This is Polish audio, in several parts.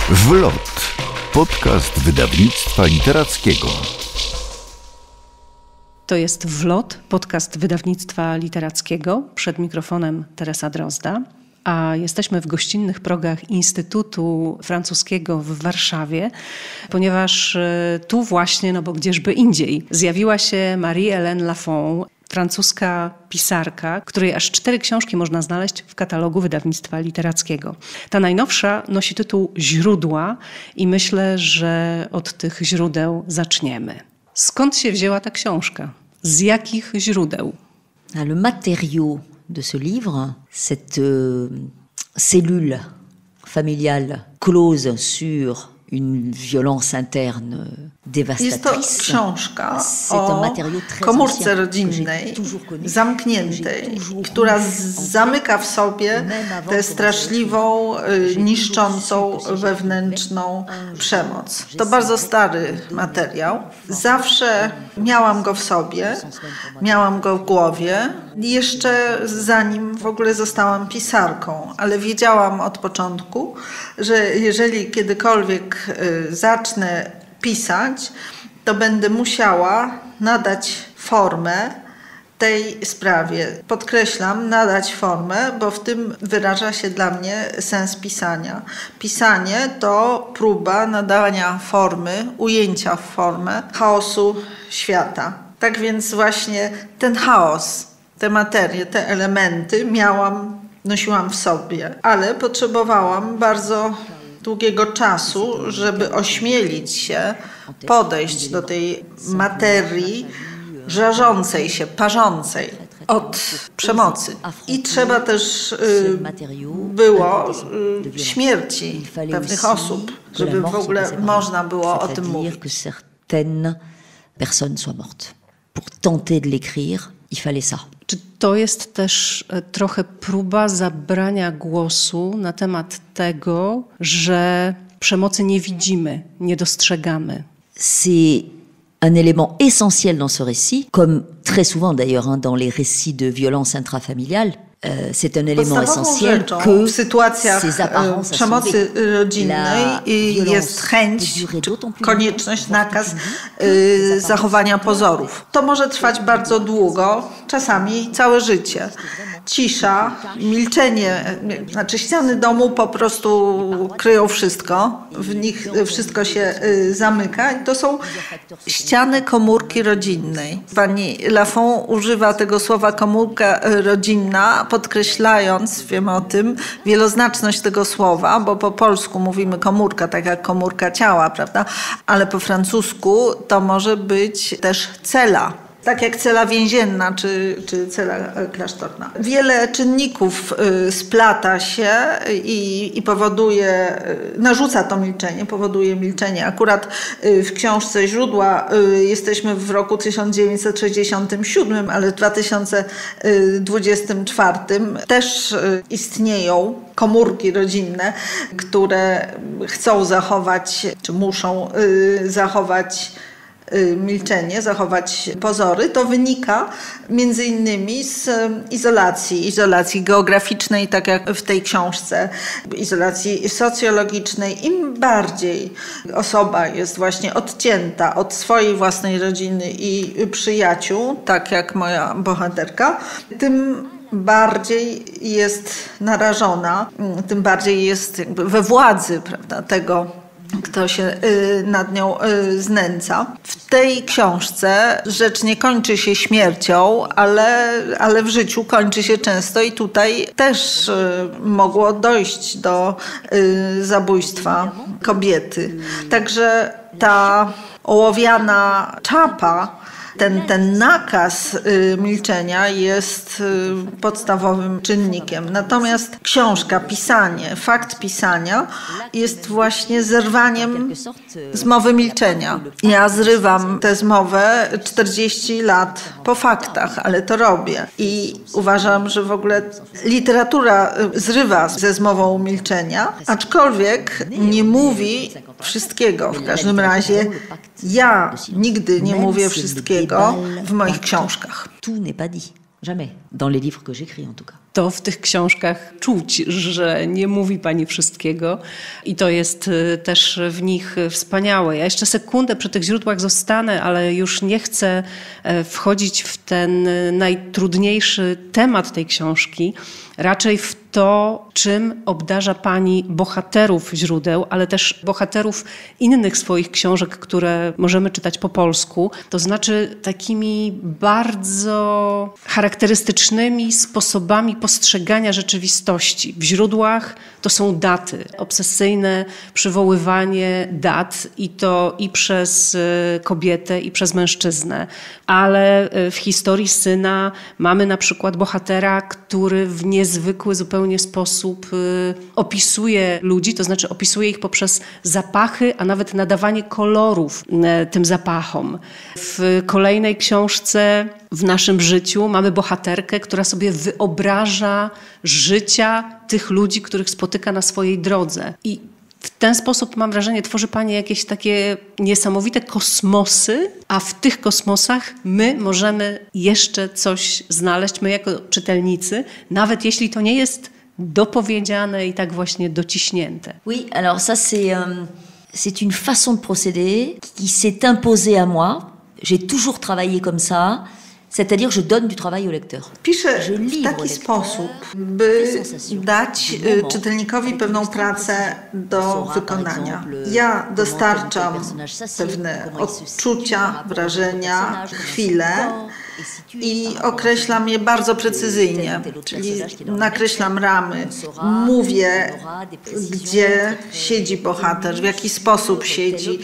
Wlot. Podcast wydawnictwa literackiego. To jest Wlot, podcast wydawnictwa literackiego. Przed mikrofonem Teresa Drozda. A jesteśmy w gościnnych progach Instytutu Francuskiego w Warszawie, ponieważ tu właśnie, no bo gdzieżby indziej, zjawiła się Marie-Hélène Lafon, francuska pisarka, której aż 4 książki można znaleźć w katalogu wydawnictwa literackiego. Ta najnowsza nosi tytuł Źródła i myślę, że od tych źródeł zaczniemy. Skąd się wzięła ta książka? Z jakich źródeł? Le matériau de ce livre, cette cellule familiale close sur une violence interne dévastatrice. Jest to książka o komórce rodzinnej, zamkniętej, która zamyka w sobie tę straszliwą, niszczącą wewnętrzną przemoc. To bardzo stary materiał. Zawsze miałam go w sobie, miałam go w głowie, jeszcze zanim w ogóle zostałam pisarką, ale wiedziałam od początku, że jeżeli kiedykolwiek zacznę pisać, to będę musiała nadać formę tej sprawie. Podkreślam, nadać formę, bo w tym wyraża się dla mnie sens pisania. Pisanie to próba nadania formy, ujęcia w formę chaosu świata. Tak więc właśnie ten chaos, te materie, te elementy nosiłam w sobie, ale potrzebowałam bardzo długiego czasu, żeby ośmielić się podejść do tej materii żarzącej się, parzącej od przemocy. I trzeba też było śmierci pewnych osób, żeby w ogóle można było o tym mówić. Personnes soient mortes. Pour tenter de l'écrire, il fallait ça. Czy to jest też trochę próba zabrania głosu na temat tego, że przemocy nie widzimy, nie dostrzegamy? C'est un élément essentiel dans ce récit, comme très souvent d'ailleurs dans les récits de violence intrafamiliale. C'est un élément essentiel que w sytuacjach przemocy rodzinnej jest chęć, czy konieczność, nakaz zachowania pozorów. To może trwać bardzo długo, czasami całe życie. Cisza, milczenie, znaczy ściany domu po prostu kryją wszystko, w nich wszystko się zamyka. I to są ściany komórki rodzinnej. Pani Lafon używa tego słowa komórka rodzinna, podkreślając, wiemy o tym, wieloznaczność tego słowa, bo po polsku mówimy komórka, tak jak komórka ciała, prawda? Ale po francusku to może być też cela. Tak jak cela więzienna czy cela klasztorna. Wiele czynników splata się i powoduje, narzuca to milczenie, powoduje milczenie. Akurat w książce Źródła jesteśmy w roku 1967, ale w 2024 też istnieją komórki rodzinne, które chcą zachować, czy muszą zachować milczenie, zachować pozory. To wynika między innymi z izolacji geograficznej, tak jak w tej książce, izolacji socjologicznej. Im bardziej osoba jest właśnie odcięta od swojej własnej rodziny i przyjaciół, tak jak moja bohaterka, tym bardziej jest narażona, tym bardziej jest jakby we władzy, prawda, tego, kto się nad nią znęca. W tej książce rzecz nie kończy się śmiercią, ale w życiu kończy się często i tutaj też mogło dojść do zabójstwa kobiety. Także ta ołowiana czapa, ten nakaz milczenia jest podstawowym czynnikiem. Natomiast książka, pisanie, fakt pisania jest właśnie zerwaniem zmowy milczenia. Ja zrywam tę zmowę 40 lat po faktach, ale to robię. I uważam, że w ogóle literatura zrywa ze zmową milczenia, aczkolwiek nie mówi wszystkiego. W każdym razie ja nigdy nie mówię wszystkiego w moich książkach. Tout n'est pas dit, jamais. Dans les livres que j'écris en tout cas. To w tych książkach czuć, że nie mówi pani wszystkiego i to jest też w nich wspaniałe. Ja jeszcze sekundę przy tych źródłach zostanę, ale już nie chcę wchodzić w ten najtrudniejszy temat tej książki, raczej w to, czym obdarza pani bohaterów źródeł, ale też bohaterów innych swoich książek, które możemy czytać po polsku. To znaczy takimi bardzo charakterystycznymi sposobami postrzegania rzeczywistości. W źródłach to są daty, obsesyjne przywoływanie dat i to i przez kobietę, i przez mężczyznę. Ale w historii syna mamy na przykład bohatera, który w niezwykły zupełnie sposób opisuje ludzi, to znaczy opisuje ich poprzez zapachy, a nawet nadawanie kolorów tym zapachom. W kolejnej książce w naszym życiu mamy bohaterkę, która sobie wyobraża życia tych ludzi, których spotyka na swojej drodze. I w ten sposób, mam wrażenie, tworzy pani jakieś takie niesamowite kosmosy, a w tych kosmosach my możemy jeszcze coś znaleźć, my jako czytelnicy, nawet jeśli to nie jest dopowiedziane i tak właśnie dociśnięte. Oui, alors ça c'est une façon de procéder qui s'est imposée à moi. J'ai toujours travaillé comme ça. C'est-à-dire, je donne du travail au lecteur. Piszę w taki sposób, by dać czytelnikowi pewną pracę do wykonania. Ja dostarczam pewne odczucia, wrażenia, chwile i określam je bardzo precyzyjnie, czyli nakreślam ramy, mówię, gdzie siedzi bohater, w jaki sposób siedzi,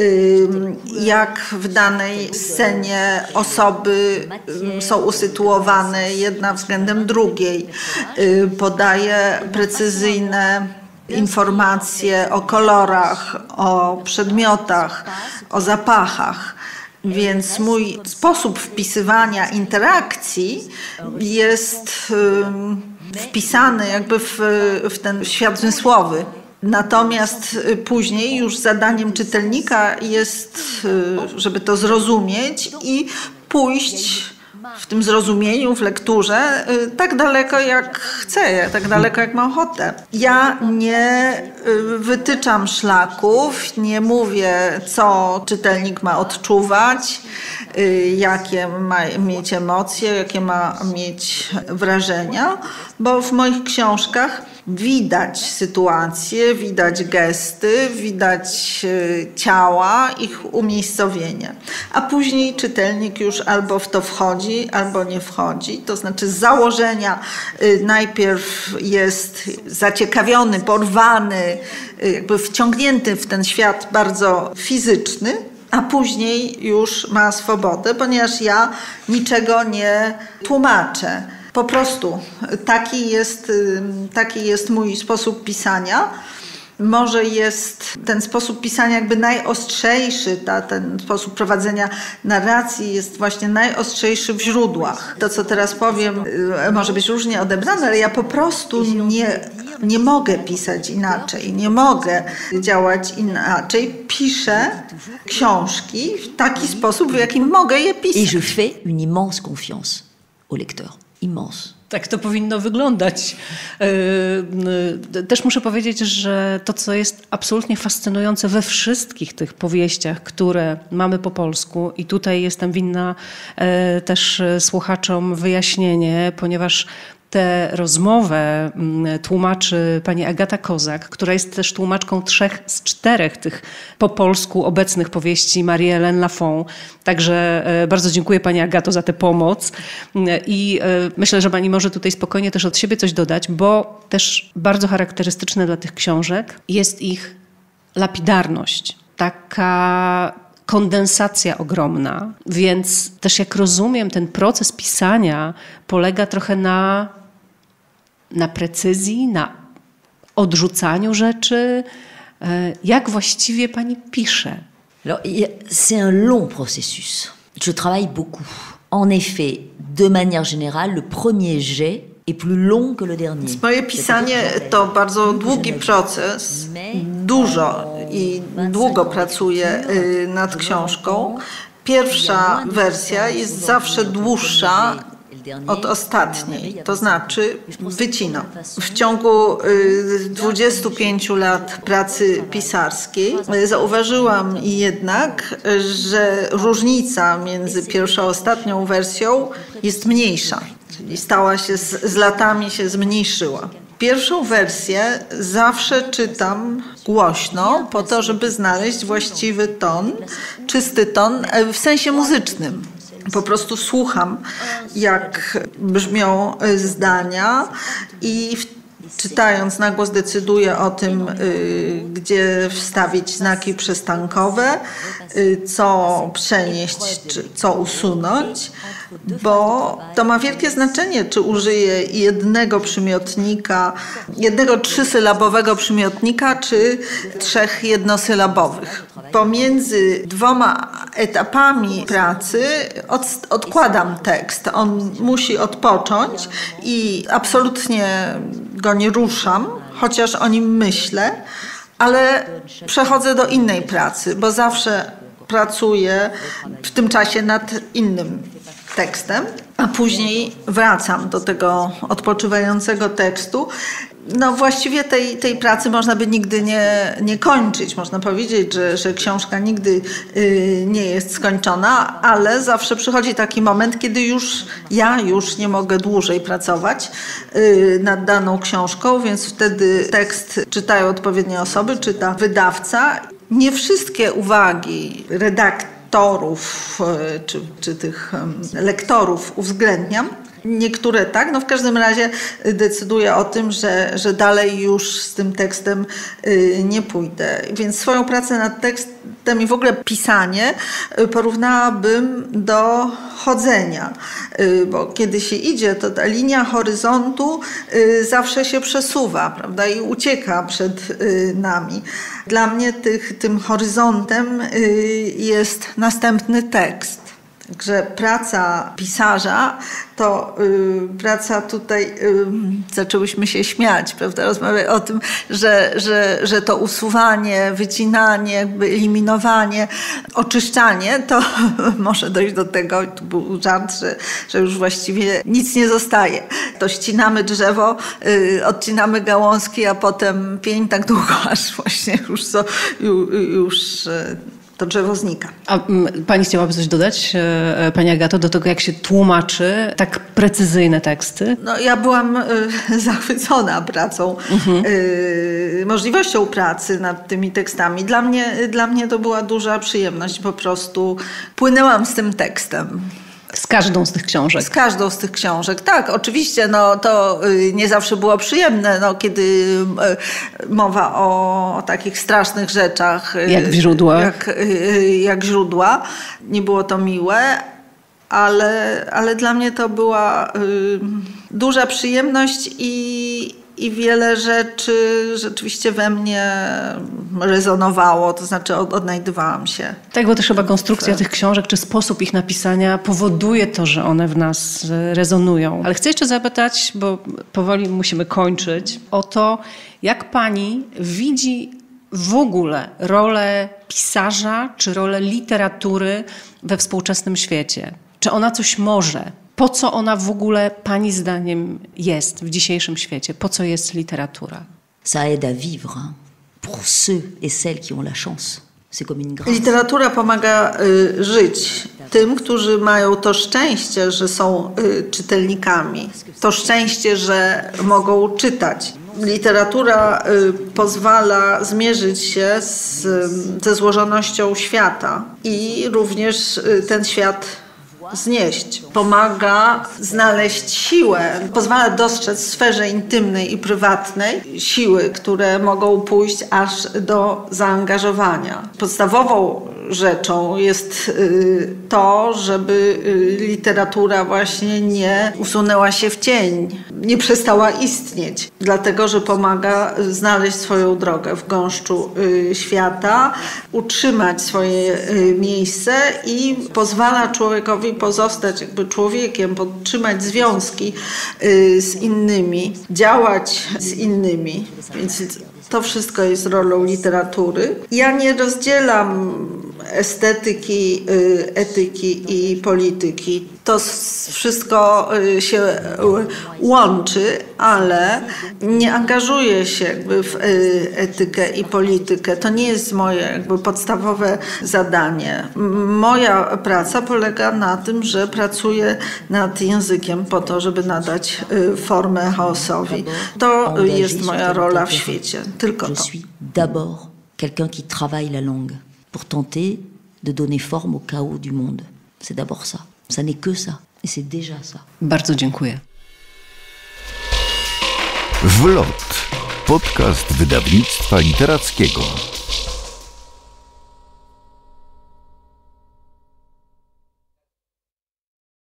jak w danej scenie osoby są usytuowane jedna względem drugiej. Podaję precyzyjne informacje o kolorach, o przedmiotach, o zapachach. Więc mój sposób wpisywania interakcji jest wpisany jakby w ten świat zmysłowy. Natomiast później już zadaniem czytelnika jest, żeby to zrozumieć i pójść w tym zrozumieniu, w lekturze tak daleko jak chcę, tak daleko jak mam ochotę. Ja nie wytyczam szlaków, nie mówię, co czytelnik ma odczuwać, jakie ma mieć emocje, jakie ma mieć wrażenia, bo w moich książkach widać sytuacje, widać gesty, widać ciała, ich umiejscowienie. A później czytelnik już albo w to wchodzi, albo nie wchodzi. To znaczy z założenia najpierw jest zaciekawiony, porwany, jakby wciągnięty w ten świat bardzo fizyczny, a później już ma swobodę, ponieważ ja niczego nie tłumaczę. Po prostu taki jest mój sposób pisania. Może jest ten sposób pisania jakby najostrzejszy, ten sposób prowadzenia narracji jest właśnie najostrzejszy w źródłach. To, co teraz powiem, może być różnie odebrane, ale ja po prostu nie mogę pisać inaczej, nie mogę działać inaczej. Piszę książki w taki sposób, w jakim mogę je pisać. Et je fais une immense confiance au lecteur. Immense. Tak to powinno wyglądać. Też muszę powiedzieć, że to, co jest absolutnie fascynujące we wszystkich tych powieściach, które mamy po polsku, i tutaj jestem winna też słuchaczom wyjaśnienie, ponieważ tę rozmowę tłumaczy pani Agata Kozak, która jest też tłumaczką 3 z 4 tych po polsku obecnych powieści Marie-Hélène Lafon. Także bardzo dziękuję pani Agato za tę pomoc i myślę, że pani może tutaj spokojnie też od siebie coś dodać, bo też bardzo charakterystyczne dla tych książek jest ich lapidarność. Taka kondensacja ogromna, więc też jak rozumiem, ten proces pisania polega trochę na precyzji, na odrzucaniu rzeczy. Jak właściwie pani pisze? Alors, c'est un long processus. Je travaille beaucoup. En effet, de manière générale, le premier jet est plus long que le dernier. Moje pisanie to bardzo długi proces. Dużo i długo pracuję nad książką. Pierwsza wersja jest zawsze dłuższa od ostatniej, to znaczy wycinam. W ciągu 25 lat pracy pisarskiej zauważyłam jednak, że różnica między pierwszą a ostatnią wersją jest mniejsza, czyli z latami się zmniejszyła. Pierwszą wersję zawsze czytam głośno po to, żeby znaleźć właściwy ton, czysty ton w sensie muzycznym. Po prostu słucham, jak brzmią zdania i czytając na głos decyduję o tym, gdzie wstawić znaki przystankowe, co przenieść, czy co usunąć, bo to ma wielkie znaczenie, czy użyję jednego przymiotnika, jednego 3-sylabowego przymiotnika, czy 3 jednosylabowych. Pomiędzy 2 etapami pracy odkładam tekst. On musi odpocząć i absolutnie go nie ruszam, chociaż o nim myślę, ale przechodzę do innej pracy, bo zawsze pracuję w tym czasie nad innym tekstem, a później wracam do tego odpoczywającego tekstu. No właściwie tej pracy można by nigdy nie kończyć. Można powiedzieć, że książka nigdy nie jest skończona, ale zawsze przychodzi taki moment, kiedy ja już nie mogę dłużej pracować nad daną książką, więc wtedy tekst czytają odpowiednie osoby, czyta wydawca. Nie wszystkie uwagi redaktorów czy tych lektorów uwzględniam. Niektóre tak, no w każdym razie decyduję o tym, że dalej już z tym tekstem nie pójdę. Więc swoją pracę nad tekstem i w ogóle pisanie porównałabym do chodzenia, bo kiedy się idzie, to ta linia horyzontu zawsze się przesuwa, prawda, i ucieka przed nami. Dla mnie tym horyzontem jest następny tekst. Także praca pisarza to praca tutaj, zaczęłyśmy się śmiać, prawda, rozmawiać o tym, że to usuwanie, wycinanie, jakby eliminowanie, oczyszczanie, to może dojść do tego, tu był żart, że już właściwie nic nie zostaje. To ścinamy drzewo, odcinamy gałązki, a potem pień tak długo, aż właśnie już to drzewo znika. A pani chciałaby coś dodać, pani Agato, do tego, jak się tłumaczy tak precyzyjne teksty? No, ja byłam zachwycona pracą, możliwością pracy nad tymi tekstami. Dla mnie to była duża przyjemność. Po prostu płynęłam z tym tekstem. Z każdą z tych książek? Z każdą z tych książek, tak. Oczywiście no, to nie zawsze było przyjemne, no, kiedy mowa o takich strasznych rzeczach. Jak w źródłach. Jak źródła. Nie było to miłe, ale dla mnie to była duża przyjemność i wiele rzeczy rzeczywiście we mnie rezonowało, to znaczy odnajdywałam się. Tak, bo też chyba konstrukcja tych książek, czy sposób ich napisania powoduje to, że one w nas rezonują. Ale chcę jeszcze zapytać, bo powoli musimy kończyć, o to, jak pani widzi w ogóle rolę pisarza, czy rolę literatury we współczesnym świecie. Czy ona coś może? Po co ona w ogóle pani zdaniem jest w dzisiejszym świecie? Po co jest literatura? Ça aide à vivre pour ceux et celles qui ont la chance. C'est comme une grâce. Literatura pomaga żyć tym, którzy mają to szczęście, że są czytelnikami. To szczęście, że mogą czytać. Literatura pozwala zmierzyć się ze złożonością świata i również ten świat znieść. Pomaga znaleźć siłę, pozwala dostrzec w sferze intymnej i prywatnej siły, które mogą pójść aż do zaangażowania. Podstawową rzeczą jest to, żeby literatura właśnie nie usunęła się w cień, nie przestała istnieć, dlatego że pomaga znaleźć swoją drogę w gąszczu świata, utrzymać swoje miejsce i pozwala człowiekowi pozostać jakby człowiekiem, podtrzymać związki z innymi, działać z innymi. Więc to wszystko jest rolą literatury. Ja nie rozdzielam estetyki, etyki i polityki. To wszystko się łączy, ale nie angażuję się jakby w etykę i politykę. To nie jest moje jakby podstawowe zadanie. Moja praca polega na tym, że pracuję nad językiem po to, żeby nadać formę chaosowi. To jest moja rola w świecie. Tylko to. Je suis d'abord quelqu'un qui travaille la langue pour tenter de donner forme au chaos du monde. C'est d'abord ça. Ça n'est que ça. Et c'est déjà ça. Bardzo dziękuję. Wlot. Podcast wydawnictwa literackiego.